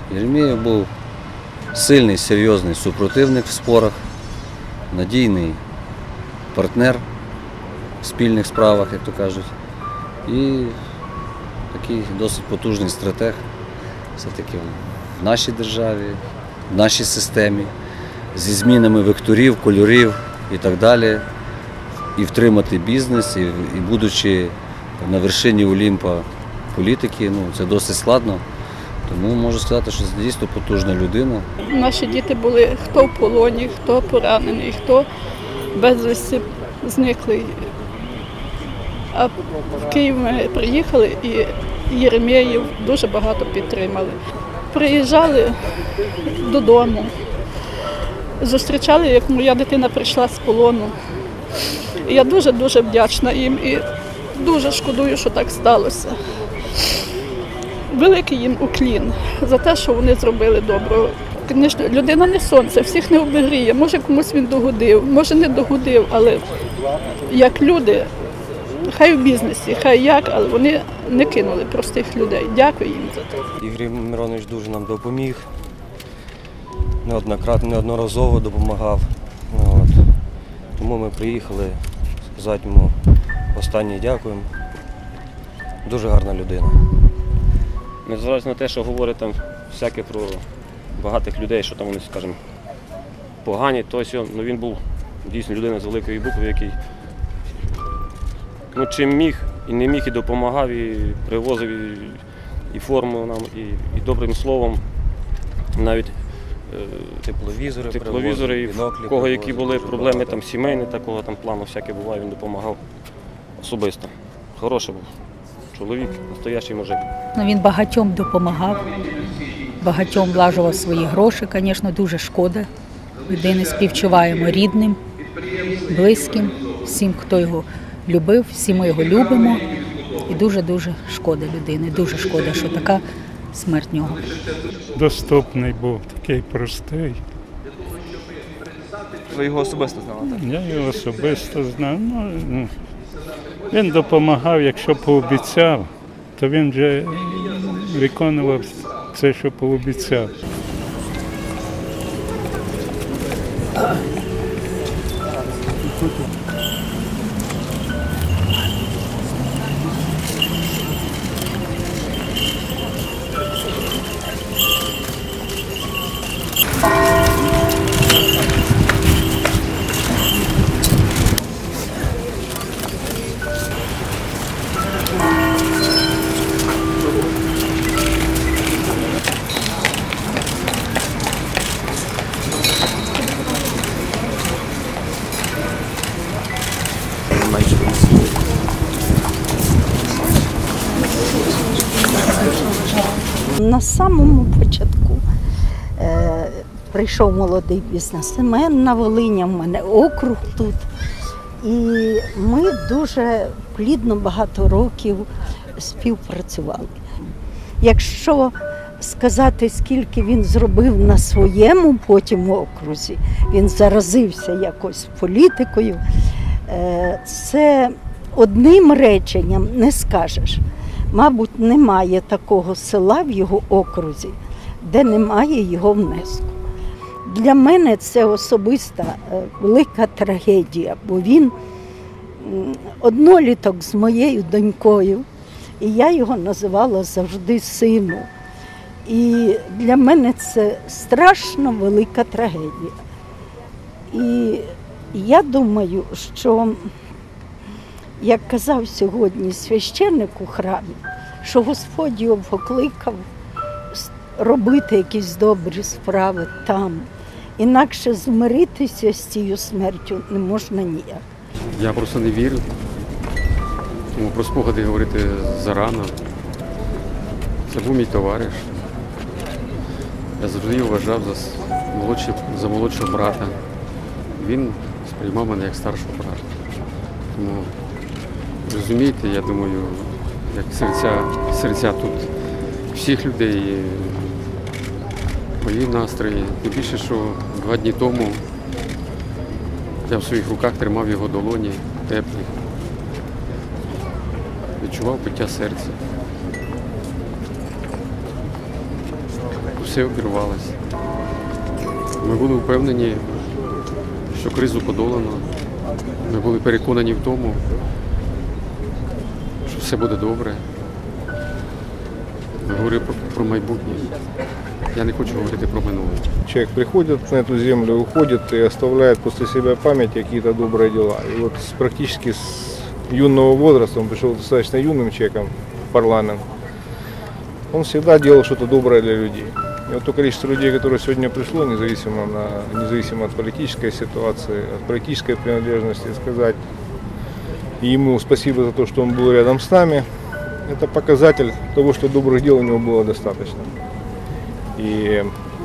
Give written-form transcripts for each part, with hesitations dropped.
Єремєєв був сильний, серйозний супротивник в спорах, надійний партнер в спільних справах, як то кажуть, і такий досить потужний стратег все-таки в нашій державі, в нашій системі, зі змінами векторів, кольорів і так далі. І втримати бізнес, і будучи на вершині Олімпа політики, це досить складно. Тому можу сказати, що це дійсно потужна людина. Наші діти були хто в полоні, хто поранений, хто безвісти зниклий. А в Київ ми приїхали і Єремєєв дуже багато підтримали. Приїжджали додому, зустрічали, як моя дитина прийшла з полону. І я дуже-дуже вдячна їм і дуже шкодую, що так сталося. Великий їм уклін за те, що вони зробили добро. Звісно, людина не сонце, всіх не обігріє. Може, комусь він догодив, може не догодив, але як люди, хай в бізнесі, хай як, але вони не кинули простих людей. Дякую їм за це. Ігор Миронович дуже нам допоміг, неодноразово допомагав. Тому ми приїхали сказати йому останнє дякуємо. Дуже гарна людина. Незважаючи на те, що говорять там всяке про багатих людей, що там вони, скажімо, погані, то він був дійсно людина з великої букви, який чим міг і не міг, і допомагав, і привозив і форму нам, і добрим словом, навіть тепловізори, в кого які були проблеми там сімейні, такого там плану всяке буває, він допомагав особисто. Хороший був чоловік, настоящий мужик. Він багатьом допомагав, багатьом влажував свої гроші, звісно, дуже шкода. Людини співчуваємо рідним, близьким, всім, хто його любив, всі ми його любимо. І дуже-дуже шкода людини, дуже шкода, що така смерть нього. Доступний був, такий простий. Ви його особисто знали, так? Я його особисто знав. Він допомагав, якщо пообіцяв, то він вже виконував це, що пообіцяв. На самому початку прийшов молодий бізнесмен на Волині, в мене округ тут. І ми дуже плідно багато років співпрацювали. Якщо сказати, скільки він зробив на своєму потім окрузі, він заразився якось політикою, це одним реченням не скажеш. Мабуть, немає такого села в його окрузі, де немає його внеску. Для мене це особиста велика трагедія, бо він одноліток з моєю донькою, і я його називала завжди сину. І для мене це страшно велика трагедія. І я думаю, що, як казав сьогодні священник у храмі, що Господь його покликав робити якісь добрі справи там. Інакше змиритися з цією смертю не можна ніяк. Я просто не вірю, тому про спогади говорити зарано. Це був мій товариш. Я завжди його вважав за молодшого брата. Він сприймав мене як старшого брата. Тому, розумієте, я думаю, як серця тут всіх людей, мої настрої. Тим більше, що 2 дні тому я в своїх руках тримав його долоні теплі. Відчував биття серця. все обірвалося. Ми були впевнені, що кризу подолано. Ми були переконані в тому, що все буде добре. Ми говорили про майбутнє. Я не хочу говорити про минуле. Человек приходит на эту землю, уходит и оставляет после себя память какие-то добрые дела. И вот практически с юного возраста, он пришел достаточно юным человеком в парламент, он всегда делал что-то доброе для людей. И вот то количество людей, которое сегодня пришло, независимо от политической ситуации, от политической принадлежности, сказать ему спасибо за то, что он был рядом с нами, это показатель того, что добрых дел у него было достаточно. И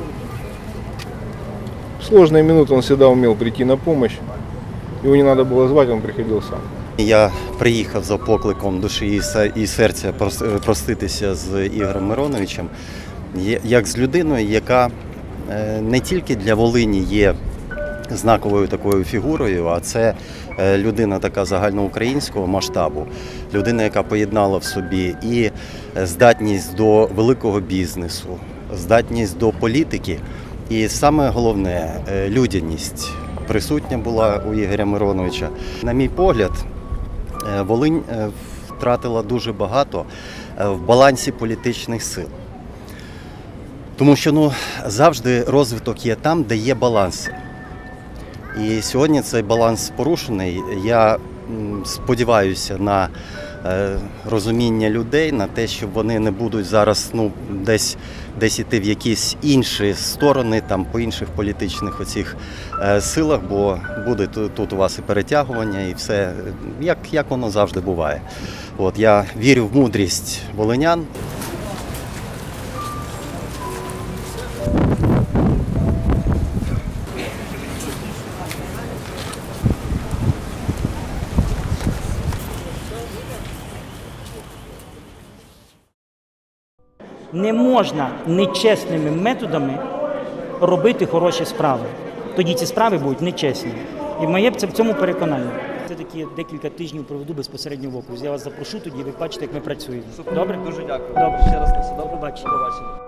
в сложные минуты он всегда умел прийти на помощь. Его не надо было звать, он приходил сам. Я приїхав за покликом душі і серця проститися з Ігорем Мироновичем, як з людиною, яка не тільки для Волині є знаковою такою фігурою, а це людина така загальноукраїнського масштабу, людина, яка поєднала в собі і здатність до великого бізнесу, здатність до політики і саме головне – людяність присутня була у Ігоря Мироновича. На мій погляд, Волинь втратила дуже багато в балансі політичних сил. Тому що завжди розвиток є там, де є баланс. І сьогодні цей баланс порушений. Я сподіваюся на розуміння людей, на те, що вони не будуть зараз десь іти в якісь інші сторони, там, по інших політичних оцих силах, бо буде тут у вас і перетягування, і все, як воно завжди буває. От, я вірю в мудрість волинян. Не можна нечесними методами робити хороші справи. Тоді ці справи будуть нечесні. І моє в цьому переконання. Це такі декілька тижнів проведу безпосередньо в окрузі. Я вас запрошу тоді, ви бачите, як ми працюємо. Добре? Дуже дякую. Добре. Ще раз на все. До побачення.